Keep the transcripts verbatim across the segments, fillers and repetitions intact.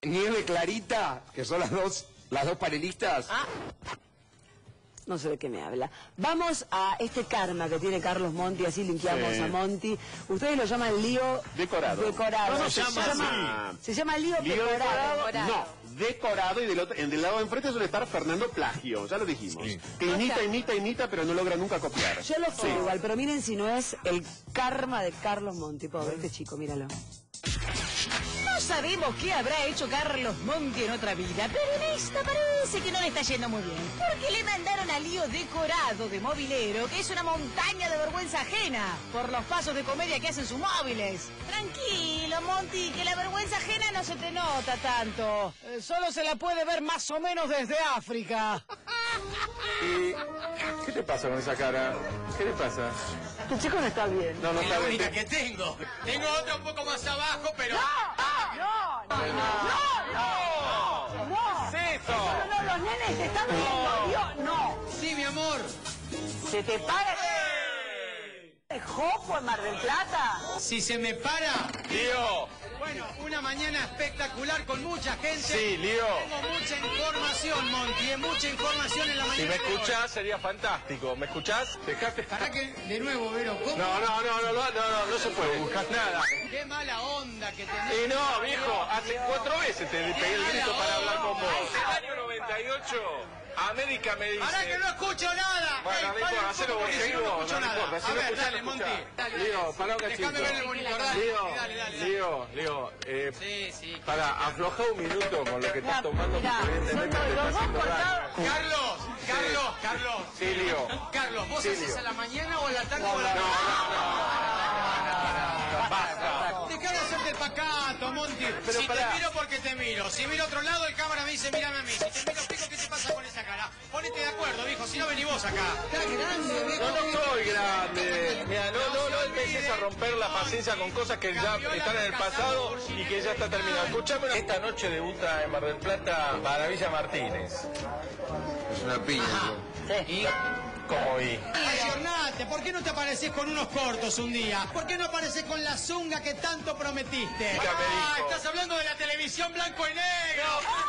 Nieve Clarita, que son las dos, las dos panelistas. Ah. No sé de qué me habla. Vamos a este karma que tiene Carlos Monti, así limpiamos sí. a Monti. Ustedes lo llaman lío decorado. Decorado. No, no, se, se, llama, llama, se llama lío, lío decorado. decorado. No, decorado y del, otro, del lado de enfrente suele estar Fernando Plagio, ya lo dijimos. Sí. Que imita, o sea, imita, imita, pero no logra nunca copiar. Yo lo sé sí. igual, pero miren si no es el karma de Carlos Monti. Pobre, este chico, míralo. No sabemos qué habrá hecho Carlos Monti en otra vida, pero en esta parece que no le está yendo muy bien. Porque le mandaron a lío decorado de mobilero, que es una montaña de vergüenza ajena, por los pasos de comedia que hacen sus móviles. Tranquilo, Monti, que la vergüenza ajena no se te nota tanto. Eh, solo se la puede ver más o menos desde África. ¿Y qué te pasa con esa cara? ¿Qué le pasa? Tu chico no está bien. No, no es está la bien. única que tengo. Tengo otra un poco más abajo, pero... ¡No! ¡No! ¡No! ¡No! ¡No! ¿Qué es eso? No, no, los nenes te están viendo. Dios, no. Sí, mi amor. ¿Se te para el jopo en Mar del Plata? Si se me para... ¡Lío! Bueno, una mañana espectacular con mucha gente. Sí, Lío. Tengo mucha información, Monti, mucha información en la mañana. Si me escuchás sería fantástico. ¿Me escuchás? Dejate. ¿Para que de nuevo, Vero? ¿Cómo? No, no, no, no, no, no, no, no se puede buscar nada. Qué mala onda que tenés. Y no, viejo, hace cuatro veces te pegué el grito para hablar con vos. En el año noventa y ocho, América me dice... ¡Ahora que no escucho nada! Bueno, Ey, no importa, hacelo vos, si no escucho no nada. importa. Si A no ver, escuchás, dale, no Monti. escuchás. Dale, dale. Lío, pará un cachito. Déjame ver el monitor, dale. Lío, Dale, dale, dale. Lío, Lío, eh, Sí, sí. para, afloja un minuto con lo que estás tomando, Mirá, porque evidentemente son te está los dos haciendo cortados. daño. Carlos, Carlos, Carlos. Sí, Lío. Carlos, ¿vos Sí, haces Lío. a la mañana o a la tarde No, o a la no, noche? no, no, basta. Dejá de hacerte el pacato, Monti. Pero si pará. te miro porque te miro. Si miro a otro lado, el cámara me dice, mírame a mí. Si te miro pico, ¿qué te pasa con esa cara? Ponete de acuerdo, viejo, si no venís vos acá. Está grande, viejo. No, no soy grande. Mira, no, no, no empieces a romper la paciencia con cosas que ya están en el pasado y que ya está terminado. Escuchame, esta noche debuta en Mar del Plata Maravilla Martínez. Es una piña. ¿Y? ¿Cómo y? Ayornate, ¿por qué no te apareces con unos cortos un día? ¿Por qué no apareces con la zunga que tanto prometiste? Ah, estás hablando de la televisión blanco y negro.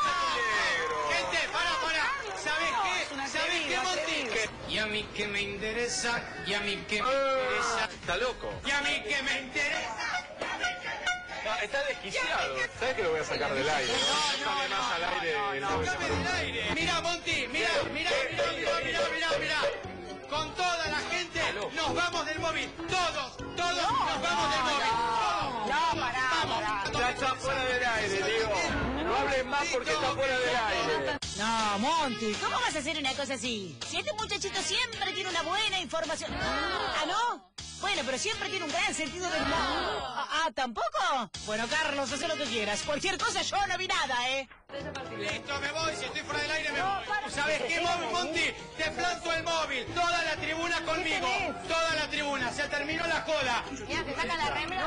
Negro. Gente, pará, pará. ¿Sabés qué? ¿Sabés qué, Monti? Y a mí que me interesa, y a mí que me interesa. Está loco. Y a mí que me interesa. No, está desquiciado. ¿Sabes que lo voy a sacar del aire? No, no, no, más al aire. Sácame del aire. Mira, Monti, mira, mira, mira, mira, mira, mira, mira. Con toda la gente nos vamos del móvil. Todos, todos nos vamos del móvil. Todos. No, pará, Vamos. Ya está fuera del aire, digo. No hables más porque está fuera del aire. No, Monti, ¿cómo vas a hacer una cosa así? Si este muchachito siempre tiene una buena información... ¿Ah, no? Bueno, pero siempre tiene un gran sentido del humor. Ah, ah, ¿tampoco? Bueno, Carlos, haz lo que quieras. Cualquier cosa, yo no vi nada, ¿eh? Listo, me voy. Si estoy fuera del aire, me voy. ¿Sabes qué, Monti? Te planto el móvil. Toda la tribuna conmigo. Toda la tribuna. Se terminó la joda. Mira, te saca la remera.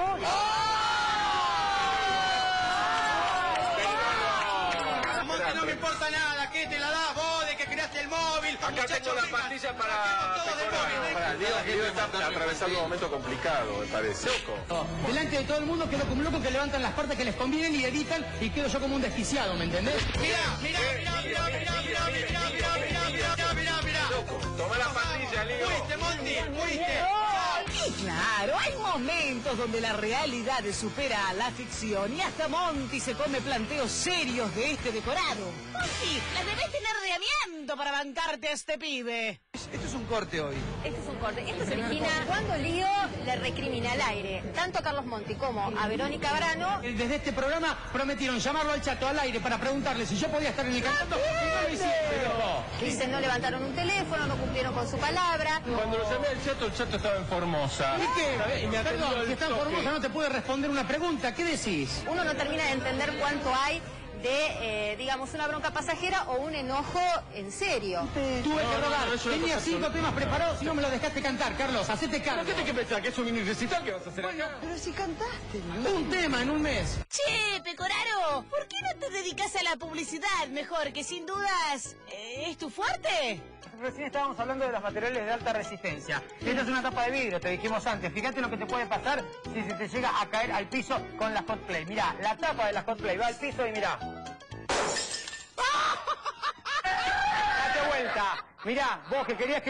Monti, no me importa nada. ¿Qué te la das vos de que creaste el móvil? Acá tengo la pastilla para mejorar. Para, Lío, Lío está atravesando un momento complicado, me parece. Loco. Delante de todo el mundo quedo como un loco que levantan las partes que les convienen y editan y quedo yo como un desquiciado, ¿me entendés? Mirá, mirá, mirá, mirá, mirá, mirá, mirá, mirá, mirá, mirá, mirá, mirá. Loco, toma la pastilla, Lío. Fuiste, Monti, fuiste. Y claro, hay momentos donde la realidad supera a la ficción y hasta Monti se come planteos serios de este decorado. Monti, la debes tener de amianto para bancarte a este pibe. Esto es un corte hoy. Este es un corte. Esto se origina cuando Lío le recrimina al aire, tanto a Carlos Monti como a Verónica Brano. Desde este programa prometieron llamarlo al Chato al aire para preguntarle si yo podía estar en el canto y no lo hicieron. Dicen no levantaron un teléfono, no cumplieron con su palabra. Cuando lo llamé al Chato, el Chato estaba en Formosa. ¿Y qué? Y me atendió Perdón, al si está en toque. Formosa no te puede responder una pregunta. ¿Qué decís? Uno no termina de entender cuánto hay de, eh, digamos, una bronca pasajera o un enojo en serio. Tuve que no, robar. no, es una Tenía cosa cinco absoluta. temas preparados y no me los dejaste cantar, Carlos. Hacete cargo. ¿Qué te que pensar? ¿Que es un mini recital que vas a hacer acá? Pero si cantaste, Un tema en un mes. Che, Pecoraro, ¿por qué no te dedicas a la publicidad mejor, que sin dudas eh, es tu fuerte? recién estábamos hablando de los materiales de alta resistencia. Esta es una tapa de vidrio, te dijimos antes. Fíjate lo que te puede pasar si se te llega a caer al piso con la Hot Play. Mirá, la tapa de la Hot Play va al piso y mirá. Date vuelta. Mirá, vos que querías que...